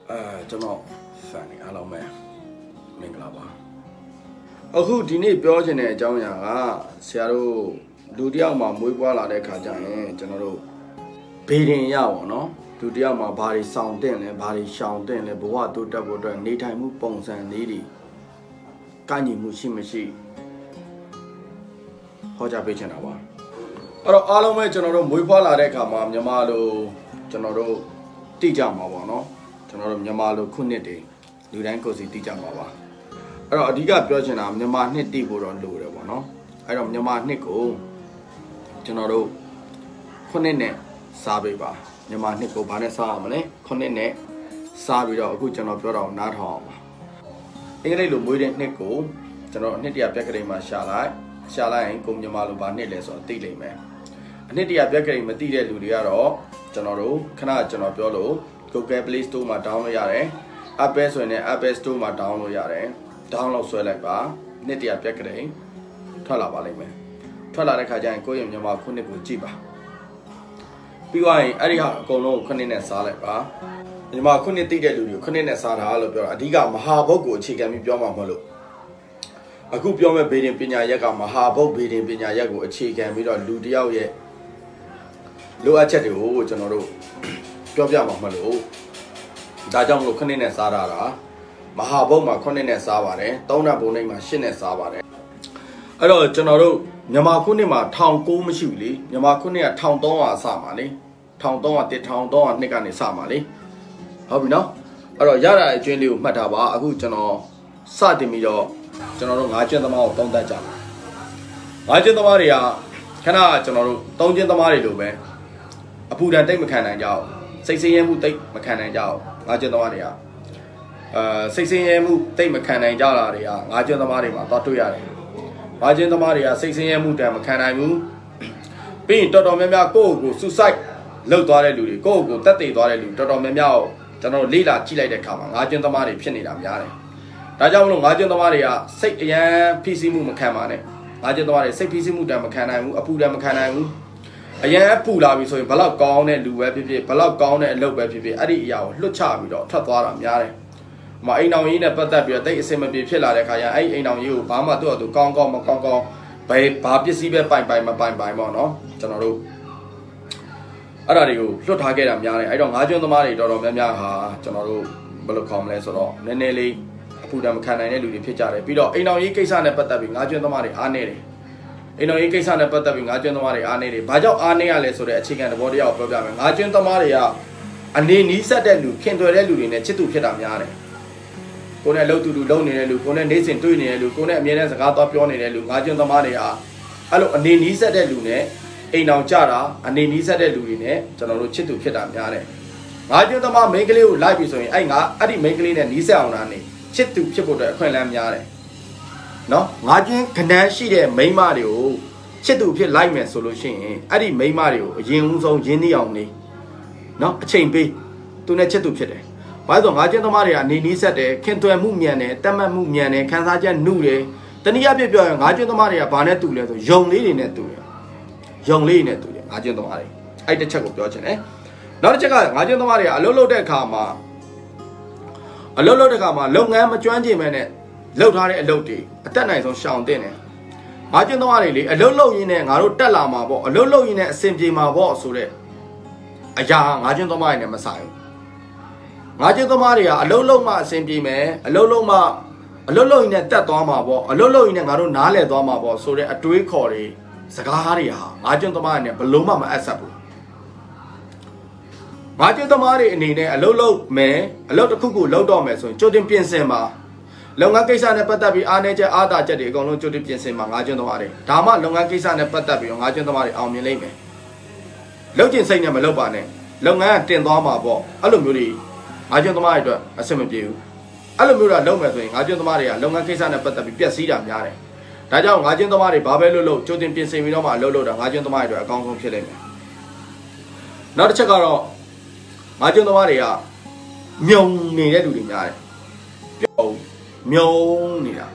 ကျွန်တော် fan နေအားလုံးပဲမင်္ဂလာပါအခုဒီနေ့ပြောချင်တဲ့အကြောင်းအရာကဆရာတို့လူတယောက်မှာမွေးဖွားလာတဲ့ခါကျရင်ကျွန်တော်တို့ဘေးရင်ရပါတော့လူတယောက်မှာဘာတွေဆောင်တင်လဲဘာတွေရှောင်တင်လဲဘဝတိုးတက်ဖို့အတွက်နေထိုင်မှုပုံစံလေးတွေကန့်ညီမှုရှိမရှိဟောကြားပေးချင်တာပါအဲ့တော့အားလုံးပဲကျွန်တော်တို့မွေးဖွားလာတဲ့အခါမှာမြန်မာလိုကျွန်တော်တို့တိကြမှာပေါ့နော်ကျွန်တော်တို့မြန်မာလိုခုနှစ်တွေလူတိုင်းကိုယ်စီတိကြမှာပါအဲ့တော့အဓိကပြောချင်တာမြန်မာနှစ်တိဖို့တော့လိုတယ်ပေါ့နော်အဲ့တော့မြန်မာနှစ်ကိုကျွန်တော်တို့ခုနှစ်နဲ့စားပေးပါမြန်မာနှစ်ကိုဘာနဲ့စားရမလဲခုနှစ်နဲ့စားပြီးတော့အခုကျွန်တော်ပြောတာကိုနားထောင်အောင်ပါအင်္ဂလိပ်လိုမွေးတဲ့နှစ်ကိုကျွန်တော်နှစ်တရာပြက်ကလေးမှာရှာလိုက်ရင်ကိုမြန်မာလိုဘာနှစ်လဲဆိုတော့သိလိမ့်မယ်အနှစ်တရာပြက်ကလေးမသိတဲ့လူတွေကတော့ကျွန်တော်တို့ခဏကျွန်တော်ပြောလို့ Google Play Store မှာ download ရတယ် Apple ဆိုရင်လည်း Apple Store မှာ download ရတယ် download ဆွဲလိုက်ပါနှစ်တရာပြက်ကလေးထွက်လာပါလိမ့်မယ်ထွက်လာတဲ့ခါကျရင်ကိုယ့်ရဲ့မြန်မာခုနှစ်ကိုကြည့်ပါပြီးသွားရင်အဲ့ဒီဟာအကုန်လုံးခုနှစ်နဲ့စားလိုက်ပါမြန်မာခုနှစ်သိတဲ့လူတွေကိုခုနှစ်နဲ့စားတာလို့ပြောတာအဓိကမဟာဘုတ်ကိုအခြေခံပြီးပြောမှာမဟုတ်လို့အခုပြောမဲ့ဗေဒင်ပညာရက်ကမဟာဘုတ်ဗေဒင်ပညာရက်ကိုအခြေခံပြီးတော့လူတယောက်ရဲ့လိုအပ်ချက်တွေကိုကျွန်တော်တို့ပြောပြမှာမဟုတ်လို့ဒါကြောင့်မလို့ခုနှစ်နဲ့စားတာမဟာဘုတ်မှာခုနှစ်နဲ့စားပါတယ်သုံးနံဘုံနဲ့မှာရှစ်နဲ့စားပါတယ်အဲ့တော့ကျွန်တော်တို့မြန်မာခုနှစ်မှာ1900မရှိဘူးလေမြန်မာခုနှစ်က1300အစမှာလေ1300 1300ကနေစမှာလေဟုတ်ပြီနော်အဲ့တော့ရတာအကျွင်းလေးကိုမှတ်ထားပါအခုကျွန်တော်စတင်ပြီးတော့ကျွန်တော်တို့၅ကျင်းသမားကိုသုံးသပ်ကြပါ၅ကျင်းသမားတွေကခဏကျွန်တော်တို့၃ကျင်းသမားတွေလိုပဲအပူဒဏ်တိတ်မခံနိုင်ကြဘူးစိတ်ဆင်းရဲမှုတိတ်မခံနိုင်ကြဘူး၅ကျင်းသမားတွေကစိတ်ဆင်းရဲမှုတိတ်မခံနိုင်ကြတာတွေက၅ကျင်းသမားတွေမှာတော့တွေ့ရတယ်၅ကျင်းသမားတွေကစိတ်ဆင်းရဲမှုတန်မခံနိုင်ဘူးပြီးရင်တော်တော်များများကိုယ့်ကိုယ် suicide လုပ်သွားတဲ့လူတွေကိုယ့်ကိုယ်တက်သေးသွားတဲ့လူတော်တော်များများကျွန်တော်လေ့လာကြည့်လိုက်တဲ့အခါမှာ၅ကျင်းသမားတွေဖြစ်နေတာများတယ်ဒါကြောင့်မလို့၅ကျင်းသမားတွေကစိတ်အရန်ဖိစီးမှုမခံပါနဲ့၅ကျင်းသမားတွေစိတ်ဖိစီးမှုတန်မခံနိုင်ဘူးအပူတန်မခံနိုင်ဘူးအရန်ပူလာပြီဆိုရင်ဘလောက်ကောင်းတဲ့လူပဲဖြစ်ဖြစ်ဘလောက်ကောင်းတဲ့အလုပ်ပဲဖြစ်ဖြစ်အဲ့ဒီအရာကိုလွတ်ချပြီးတော့ထွက်သွားတာများတယ်။အိမ်တော်ကြီးနဲ့ပတ်သက်ပြီးတော့တိတ်အစင်မပြေဖြစ်လာတဲ့ခါကျရင်အဲ့အိမ်တော်ကြီးကိုဘာမှသူ့အတူကောင်းကောင်းမကောင်းကောင်းဘာပစ္စည်းပဲပိုင်မပိုင်ပေါ့နော်ကျွန်တော်တို့အဲ့ဒါတွေကိုလွတ်ထားခဲ့တာများတယ်အဲ့တော့၅ကျွန်းသမားတွေတော်တော်များများဟာကျွန်တော်တို့ဘယ်လိုခေါ်မလဲဆိုတော့နည်းနည်းလေးအပူဓာတ်မခံနိုင်တဲ့လူတွေဖြစ်ကြတယ်ပြီးတော့အိမ်တော်ကြီးကိစ္စနဲ့ပတ်သက်ပြီး၅ကျွန်းသမားတွေအားနေတယ်အိမ်တော်ကြီးကိစ္စနဲ့ပတ်သက်ပြီး၅ကျွန်းသမားတွေအားနေတယ်ဘာကြောင့်အားနေရလဲဆိုတဲ့အခြေခံသဘောတရားကိုပြောပြမယ်၅ကျွန်းသမားတွေကအနေနီးစပ်တဲ့လူခင်တွယ်တဲ့လူတွေနဲ့ချစ်သူဖြစ်တာများတယ်ကိုယ်နဲ့လှုပ်တူလုံနေတဲ့လူကိုယ်နဲ့နေစဉ်တွေ့နေတဲ့လူကိုယ်နဲ့အမြဲတမ်းစကားသွားပြောနေတဲ့လူ၅ကျွန်းသမားတွေဟာအဲ့လိုအနေနီးစပ်တဲ့လူနဲ့အိမ်အောင်ကြတာအနေနီးစပ်တဲ့လူတွေနဲ့ကျွန်တော်တို့ချစ်သူဖြစ်တာများတယ်၅ကျွန်းသမားမိန်းကလေးကိုလိုက်ပြီဆိုရင်အဲ့ဒီမိန်းကလေးနဲ့နီးစပ်အောင်တာနေချစ်သူဖြစ်ဖို့အတွက်အခွင့်အလမ်းများတယ်နော်၅ကျွန်းခဏန်းရှိတဲ့မိန်းမတွေကိုချစ်သူဖြစ်လိုက်မယ်ဆိုလို့ရှိရင်အဲ့ဒီမိန်းမတွေကိုအရင်ဦးဆုံးရင်းနှီးအောင်နေနော်အချိန်ပေးသူနဲ့ချစ်သူဖြစ်တယ်ဘာလို့၅ကျွန်းသမားတွေကနေနီးဆက်တယ်ခင်သွယ်မှုမြန်တယ်တတ်မှတ်မှုမြန်တယ်ခံစားချက်နှုတယ်တနည်းအားဖြင့်ပြောရင်၅ကျွန်းသမားတွေကဘာနဲ့တူလဲဆိုယုံလေးတွေနဲ့တူတယ်ယုံလေးနဲ့တူတယ်၅ကျွန်းသမားတွေအဲ့တစ်ချက်ကိုပြောချင်တယ်နောက်တစ်ချက်က၅ကျွန်းသမားတွေကအလုပ်လုပ်တဲ့အခါမှာလုပ်ငန်းမကျွမ်းကျင်မဲနဲ့လုပ်ထားတဲ့အလုပ်တွေအတက်နိုင်ဆုံးရှောင်တင်တယ်၅ကျွန်းသမားတွေလေအလုပ်လုပ်ရင်းနဲ့ငါတို့တက်လာမှာပေါ့အလုပ်လုပ်ရင်းနဲ့အဆင်ပြေမှာပေါ့ဆိုတဲ့အရာ၅ကျွန်းသမားတွေနဲ့မဆိုင်ဘူး၅ကျွန်းသမားတွေကအလုံးလုံးမှအဆင်ပြေမယ်အလုံးလုံးမှအလုံးလုံးရင်နဲ့တက်သွားမှာပေါ့အလုံးလုံးရင်နဲ့ငါတို့နားလည်သွားမှာပေါ့ဆိုတဲ့အတွေးခေါ်တွေစကားတွေဟာ၅ကျွန်းသမားတွေနဲ့ဘလုံးမှမအပ်ဆက်ဘူး၅ကျွန်းသမားတွေအနေနဲ့အလုံးလုံးမယ်အလုံးတစ်ခုခုလုံးတော့မယ်ဆိုရင်ကြိုတင်ပြင်ဆင်ပါလုပ်ငန်းကိစ္စနဲ့ပတ်သက်ပြီးအားနည်းချက်အားသာချက်တွေအကုန်လုံးကြိုတင်ပြင်ဆင်ပါ၅ကျွန်းသမားတွေဒါမှလုပ်ငန်းကိစ္စနဲ့ပတ်သက်ပြီးတော့၅ကျွန်းသမားတွေအောင်မြင်လိမ့်မယ်လုပ်ကျင်စိတ်နဲ့မလုပ်ပါနဲ့လုပ်ငန်းကတင်သွားမှာပေါ့အဲ့လိုမျိုးတွေ၅ကျွန်းသမားတွေအတွက်အဆင်မပြေဘူးအဲ့လိုမျိုးတော့လုပ်မယ်ဆိုရင်၅ကျွန်းသမားတွေကလုပ်ငန်းကိစ္စနဲ့ပတ်သက်ပြီးပျက်စီးတာများတယ်ဒါကြောင့်၅ကျွန်းသမားတွေဘာပဲလုပ်ကြိုတင်ပြင်ဆင်ပြီးတော့မှလုပ်တာ၅ကျွန်းသမားတွေအတွက်အကောင်းဆုံးဖြစ်လိမ့်မယ်နောက်တစ်ချက်ကတော့၅ကျွန်းသမားတွေကမြုံနေတဲ့လူတွေများတယ်မြုံနေတာ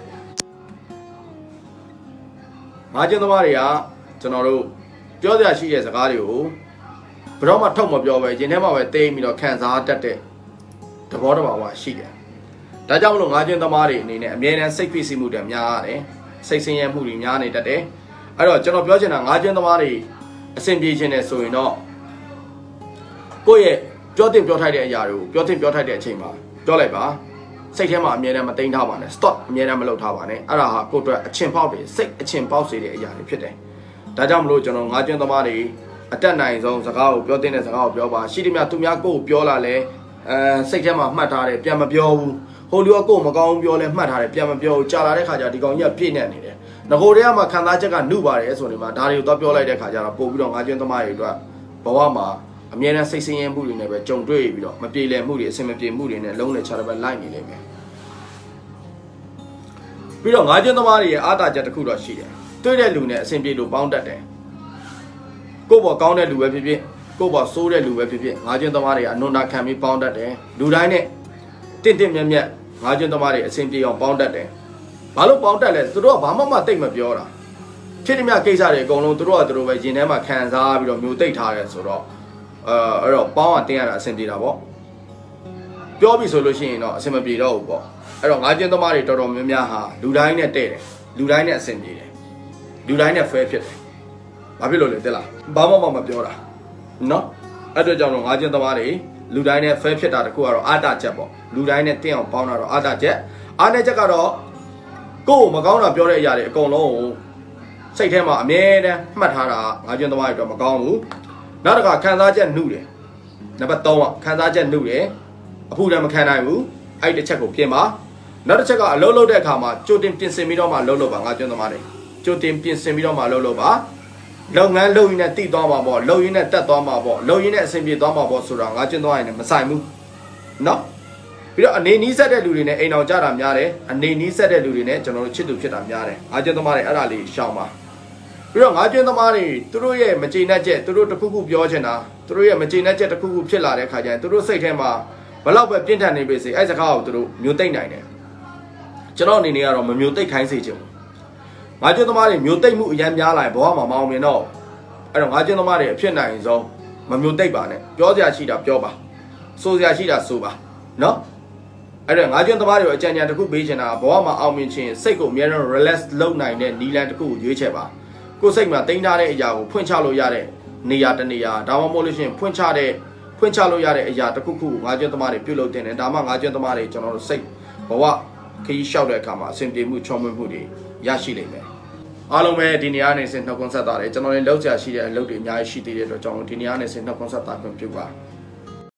၅ကျွန်းသမားတွေကကျွန်တော်တို့ပြောစရာရှိတဲ့စကားတွေကိုဘယ်တော့မှထုတ်မပြောပဲရင်ထဲမှာပဲတိတ်ပြီးတော့ခံစားတတ်တဲ့တဘောတဘာဝရှိတယ်ဒါကြောင့်မလို့ငါးကျွန်းသမားတွေအနေနဲ့အမြဲတမ်းစိတ်ဖိစီးမှုတွေများရတယ်စိတ်ဆင်းရဲမှုတွေများနေတတ်တယ်အဲ့တော့ကျွန်တော်ပြောချင်တာငါးကျွန်းသမားတွေအဆင်ပြေခြင်းနဲ့ဆိုရင်တော့ကိုယ့်ရဲ့ပြောတင်ပြောထိုက်တဲ့အရာတွေကိုပြောတင်ပြောထိုက်တဲ့အချိန်မှာပြောလိုက်ပါစိတ်ထဲမှာအမြဲတမ်းမသိမ်းထားပါနဲ့ stop အမြဲတမ်းမလုပ်ထားပါနဲ့အဲ့ဒါဟာကိုယ့်အတွက်အချင်ပေါက်တွေစိတ်အချင်ပေါက်စေတဲ့အရာတွေဖြစ်တယ်ဒါကြောင့်မလို့ကျွန်တော်ငါးကျွန်းသမားတွေအတက်နိုင်ဆုံးစကားကိုပြောတဲ့စကားကိုပြောပါရှိသမျှသူများကိုယ်ပြောလာလဲစိတ်ထဲမှာမှတ်ထားတယ်ပြန်မပြောဘူးဟိုလူကကိုယ်မကောင်းပြောလဲမှတ်ထားတယ်ပြန်မပြောဘူးကြာလာတဲ့ခါကျဒီကောင်ကြီးကပြည့်နေတယ်ငကိုတွေကမှခံစားချက်ကနှုပါတယ်ဆိုနေမှာဒါတွေကိုတော့ပြောလိုက်တဲ့ခါကျတော့ပို့ပြီးတော့ငါးကျွန်းသမားတွေအတွက်ဘဝမှာအမြဲတမ်းစိတ်ဆင်းရဲမှုတွေနဲ့ပဲကြုံတွေ့ပြီးတော့မပြေလည်မှုတွေအဆင်မပြေမှုတွေနဲ့လုံးနဲ့ခြားတစ်ပတ်လိုက်နေလိမ့်မယ်ပြီးတော့ငါးကျွန်းသမားတွေရဲ့အားသာချက်တစ်ခုတော့ရှိတယ်တွေ့တဲ့လူနဲ့အဆင်ပြေလို့ပေါင်းတတ်တယ်ကိုယ့်ဘောကောင်းတဲ့လူပဲဖြစ်ဖြစ်ကိုယ့်ဘောဆိုးတဲ့လူပဲဖြစ်ဖြစ်ငါးကျွန်းသမားတွေကအနွန်တာခံပြီးပေါင်းတတ်တယ်လူတိုင်းနဲ့တင့်တင့်မြတ်မြတ်ငါးကျွန်းသမားတွေအဆင်ပြေအောင်ပေါင်းတတ်တယ်ဘာလို့ပေါင်းတတ်လဲသူတို့ကဘာမှတိတ်မပြောတာဖြစ်တဲ့မြတ်ကိစ္စတွေအကုန်လုံးသူတို့ကသူတို့ပဲရင်ထဲမှာခံစားပြီးတော့မျိုးတိတ်ထားတယ်ဆိုတော့အဲ့တော့ပေါင်းအောင်တင်းရတာအဆင်ပြေတာပေါ့ပြောပြီဆိုလို့ရှိရင်တော့အဆင်မပြေတော့ဘူးပေါ့အဲ့တော့ငါးကျွန်းသမားတွေတော်တော်များများဟာလူတိုင်းနဲ့တဲ့တယ်လူတိုင်းနဲ့အဆင်ပြေတယ်လူတိုင်းနဲ့ fair ဖြစ်တယ်ဘာဖြစ်လို့လဲတဲ့လားဘာမှမပြောတာနော်အဲ့တော့ကြောင့်တော့ငါးကျွန်းသမားတွေလူတိုင်းနဲ့ fair ဖြစ်တာတခုကတော့အာတာချက်ပေါ့လူတိုင်းနဲ့တင်းအောင်ပေါင်းတာတော့အာတာချက်အားတဲ့ချက်ကတော့ကိုယ်မကောင်းတာပြောတဲ့အရာတွေအကုန်လုံးစိတ်ထဲမှာအမြဲတမ်းမှတ်ထားတာငါးကျွန်းသမားတွေတော့မကောင်းဘူးနောက်တစ်ခါခံစားချက်နှုတယ်နံပါတ်3ကခံစားချက်နှုတယ်အဖူလည်းမခံနိုင်ဘူးအဲ့ဒီတစ်ချက်ကိုပြင်ပါနောက်တစ်ချက်ကအလုံးလုံးတဲ့အခါမှာကြိုတင်ပြင်ဆင်ပြီးတော့မှလုံးလုံးပါငါးကျွန်းသမားတွေကြိုတင်ပြင်ဆင်ပြီးတော့မှလုံးလုံးပါလုပ်ငန်းလုပ်ရင်းနဲ့တည်သွားမှာပေါ့လုပ်ရင်းနဲ့တက်သွားမှာပေါ့လုပ်ရင်းနဲ့အဆင်ပြေသွားမှာပေါ့ဆိုတာငါးကျွန်းသွားရင်လည်းမဆိုင်ဘူးနော်ပြီးတော့အနေနီးဆက်တဲ့လူတွေနဲ့အိမ်အောင်ကြတာများတယ်အနေနီးဆက်တဲ့လူတွေနဲ့ကျွန်တော်တို့ချစ်သူဖြစ်တာများတယ်ငါးကျွန်းသမားတွေအဲ့ဒါလေးရှောင်ပါပြီးတော့ငါးကျွန်းသမားတွေသူတို့ရဲ့မကျေနပ်ချက်သူတို့တခုခုပြောချင်တာသူတို့ရဲ့မကျေနပ်ချက်တခုခုဖြစ်လာတဲ့ခါကျရင်သူတို့စိတ်ထဲမှာဘလောက်ပဲပြင်းထန်နေပြီစေအဲ့စကားကိုသူတို့မျိုးသိမ့်နိုင်တယ်ကျွန်တော်အနေနဲ့ကတော့မမျိုးသိမ့်ခိုင်းစေချင်ဘူးငါးကျွန်းသမားတွေမျိုးသိမ့်မှုအများများလာရင်ဘဝမှာမအောင်မြင်တော့အဲ့တော့ငါးကျွန်းသမားတွေအဖြစ်နိုင်ဆုံးမမျိုးသိမ့်ပါနဲ့ပြောစရာရှိတာပြောပါဆိုစရာရှိတာဆိုပါနော်အဲ့တော့ငါးကျွန်းသမားတွေကိုအကြံဉာဏ်တစ်ခုပေးချင်တာဘဝမှာအောင်မြင်ခြင်းစိတ်ကိုအများနဲ့ relax လုပ်နိုင်တဲ့နီလန်တစ်ခုကိုရွေးချယ်ပါကိုယ်စိတ်မှာတင်ထားတဲ့အရာကိုဖွင့်ချလို့ရတဲ့နေရာတနေရာဒါမှမဟုတ်လို့ရှိရင်ဖွင့်ချလို့ရတဲ့အရာတစ်ခုခုငါးကျွန်းသမားတွေပြုလုပ်တင်တယ်ဒါမှငါးကျွန်းသမားတွေကျွန်တော်တို့စိတ်ဘဝခရီးလျှောက်တဲ့အခါမှာအဆင်ပြေမှုချောမွေ့မှုတွေရရှိလိမ့်မယ်အားလုံးပဲဒီနေရာနေစင်နှုတ်ခွန်းဆက်တာတယ်ကျွန်တော်လည်းလောက်ကြရှိတဲ့အလုပ်တွေအများကြီးရှိသေးတဲ့အတွက်ကျွန်တော်ဒီနေရာနေစင်နှုတ်ခွန်းဆက်တာခွင့်ပြုပါ